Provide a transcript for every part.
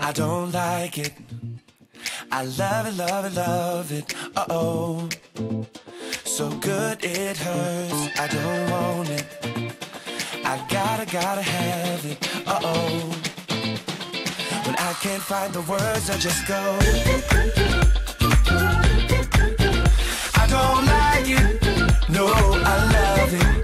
I don't like it. I love it, love it, love it. Uh-oh. So good it hurts. I don't want it. I gotta have it. Uh-oh. When I can't find the words, I just go. I don't like it. No, I love it.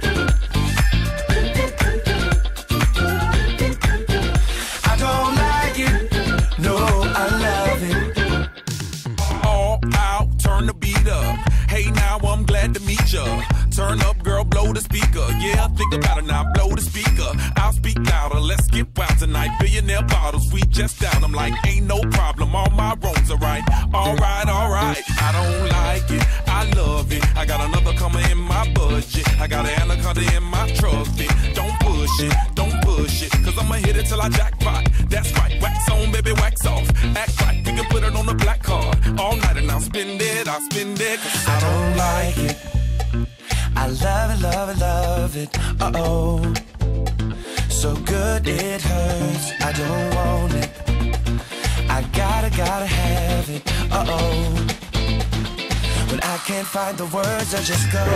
I don't like it. No, I love it. All out, turn the beat up. Hey, now I'm glad to meet ya. Turn up, girl, blow the speaker. Yeah, think about it now, blow the speaker. I'll speak louder, let's get wild tonight. Billionaire bottles, we just down. I'm like, ain't no problem, all my wrongs are right. Alright, alright, I don't like it, I love it. I got another coming in my budget. I got an anaconda in my trophy. Don't push it, cause I'ma hit it till I jackpot. That's right, wax on, baby, wax off. Act right, we can put it on the black card. All night and I'll spend it, cause I don't like it. I love it, love it, love it. Uh-oh. So good it hurts. I don't want it. I gotta have it. Uh-oh. When I can't find the words, I just go.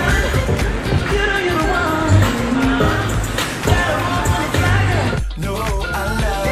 You know you're the one. No, I love